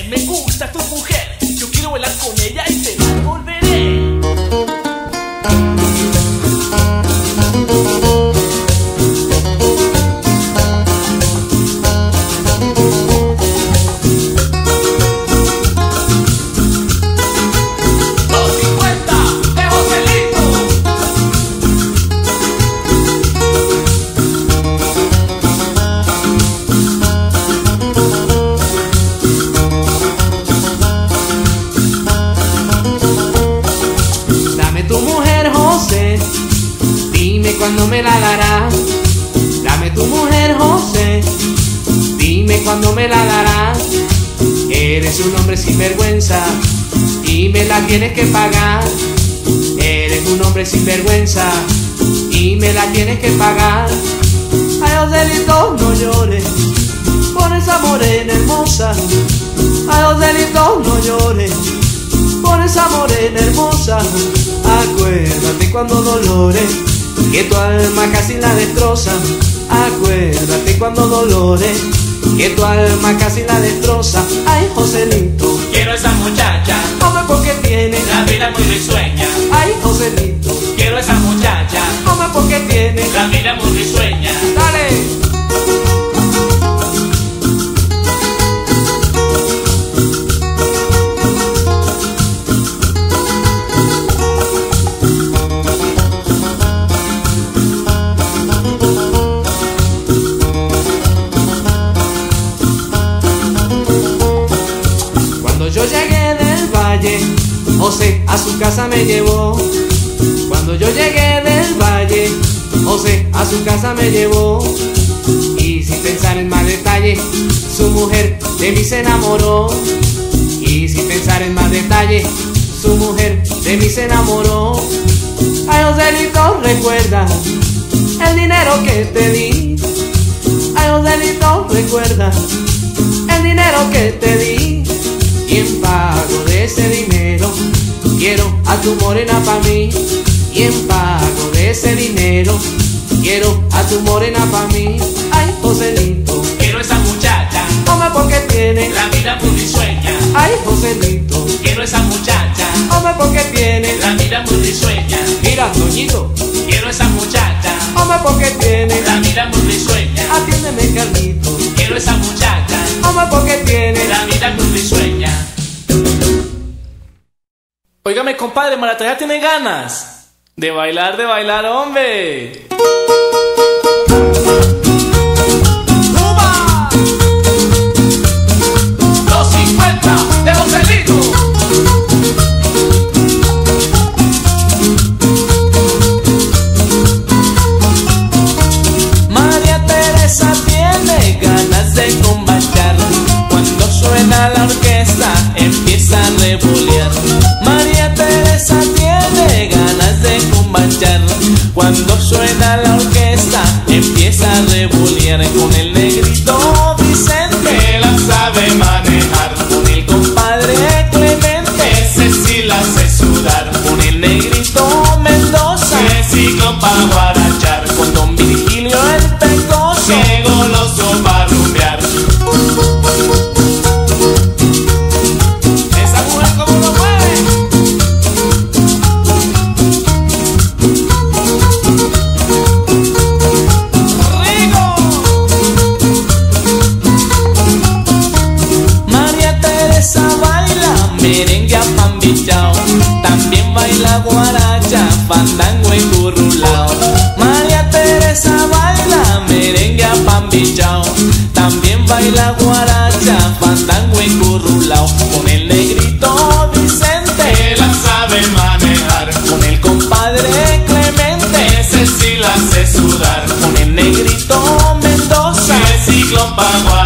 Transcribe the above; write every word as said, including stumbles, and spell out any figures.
mujer, me gusta tu mujer. Yo quiero bailar con ella y te la devolveré. ¿Cuándo me la darás? Dame tu mujer, José. Dime cuándo me la darás. Eres un hombre sin vergüenza y me la tienes que pagar. Eres un hombre sin vergüenza y me la tienes que pagar. Ay, Joselito, no llores por esa morena hermosa. Ay, Joselito, no llores por esa morena hermosa. Acuérdate cuando Dolores, que tu alma casi la destroza. Acuérdate cuando Dolores, que tu alma casi la destroza. Ay, Joselito, quiero esa muchacha, hombre, porque tiene la vida muy risueña. Ay, Joselito, quiero esa muchacha, hombre, porque tiene la vida muy risueña. Dale. Yo llegué del valle, José a su casa me llevó. Cuando yo llegué del valle, José a su casa me llevó. Y sin pensar en más detalle, su mujer de mí se enamoró. Y sin pensar en más detalle, su mujer de mí se enamoró. Ay, Joselito, recuerda el dinero que te di. Ay, Joselito, recuerda el dinero que te di. Y en pago de ese dinero quiero a tu morena pa' mí. Y en pago de ese dinero quiero a tu morena pa' mí. Ay, Joselito, quiero esa muchacha, hombre, porque tiene la vida muy risueña. Ay, Joselito, quiero esa muchacha, hombre, porque tiene la vida muy risueña. Mira, Toñito, quiero esa muchacha, hombre, porque tiene la vida muy risueña. Atiéndeme, Carlito, quiero esa muchacha, hombre, porque tiene la vida muy risueña. Óigame, compadre, Maracaibo tiene ganas de bailar, de bailar, hombre. ¡Cuba! Los cincuenta de Joselito. María Teresa tiene ganas de combatir. Cuando suena la orquesta empieza a revolear. María Teresa tiene ganas de combatir. Cuando suena la orquesta empieza a revolear. Con el negrito Vicente Que la sabe manejar, con el compadre Clemente, ese sí la hace sudar. con el negrito Mendoza, Que ciclo pa' guarachar, con don Virgilio el Pecoso. que goloso pa' rumbear. Esa mujer como lo mueve. ¡Rico! María Teresa baila merengue apambichao, también baila guaracha, fandango encurrulao. María Teresa baila merengue apambichao, también baila guaracha, fandango encurrulao. Con el negrito Vicente, Que la sabe manejar, con el compadre Clemente, ese sí la hace sudar. con el negrito Mendoza, Que ciclo pa' guarachar,